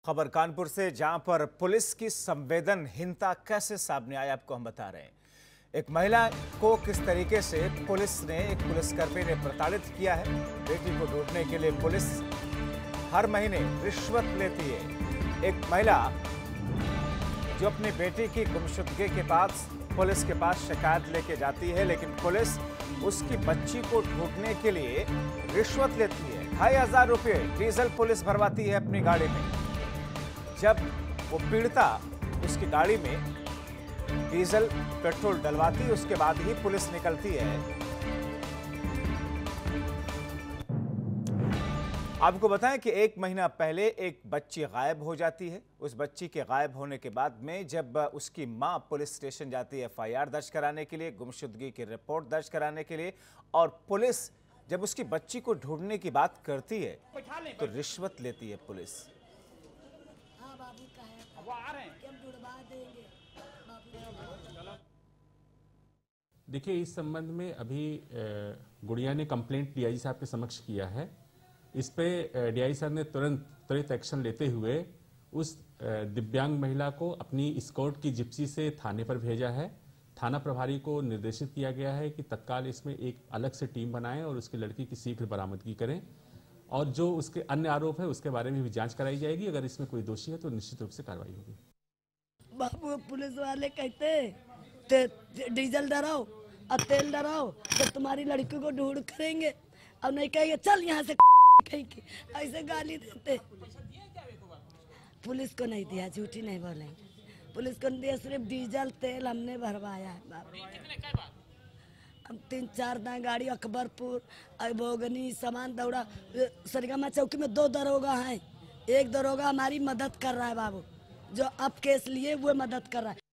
खबर कानपुर से, जहां पर पुलिस की संवेदनहीनता कैसे सामने आई आपको हम बता रहे हैं। एक महिला को किस तरीके से एक पुलिसकर्मी ने प्रताड़ित किया है। बेटी को ढूंढने के लिए पुलिस हर महीने रिश्वत लेती है। एक महिला जो अपनी बेटी की गुमशुदगी के पास पुलिस के पास शिकायत लेके जाती है, लेकिन पुलिस उसकी बच्ची को ढूंढने के लिए रिश्वत लेती है। 2500 रुपये डीजल पुलिस भरवाती है अपनी गाड़ी में। जब वो पीड़िता उसकी गाड़ी में डीजल पेट्रोल डलवाती है, उसके बाद ही पुलिस निकलती है। आपको बताएं कि 1 महीना पहले एक बच्ची गायब हो जाती है। उस बच्ची के गायब होने के बाद में जब उसकी मां पुलिस स्टेशन जाती है FIR दर्ज कराने के लिए, गुमशुदगी की रिपोर्ट दर्ज कराने के लिए, और पुलिस जब उसकी बच्ची को ढूंढने की बात करती है तो रिश्वत लेती है पुलिस। देखिए, इस संबंध में अभी गुड़िया ने कंप्लेंट DIG साहब के समक्ष किया है। इस पे DIG साहब ने त्वरित एक्शन लेते हुए उस दिव्यांग महिला को अपनी स्कॉट की जिप्सी से थाने पर भेजा है। थाना प्रभारी को निर्देशित किया गया है कि तत्काल इसमें एक अलग से टीम बनाएं और उसकी लड़की की शीघ्र बरामदगी करें, और जो उसके अन्य आरोप है उसके बारे में भी जांच कराई जाएगी। अगर इसमें कोई दोषी है तो निश्चित रूप से कार्रवाई होगी। बाबू, पुलिस वाले कहते डीजल डराओ और तेल डराओ तो तुम्हारी लड़की को ढूंढ करेंगे, अब नहीं कहेंगे चल यहाँ से कहीं की, ऐसे गाली देते। पुलिस को नहीं दिया, झूठी नहीं बोलेंगे। पुलिस को नहीं दिया, सिर्फ डीजल तेल हमने भरवाया है बाबू। हम 3-4 गाड़ी अकबरपुर, बोगनी, सामान दौड़ा। सरगमा चौकी में 2 दरोगा हैं। एक दरोगा हमारी मदद कर रहा है बाबू, जो अब केस लिए वो मदद कर रहा है।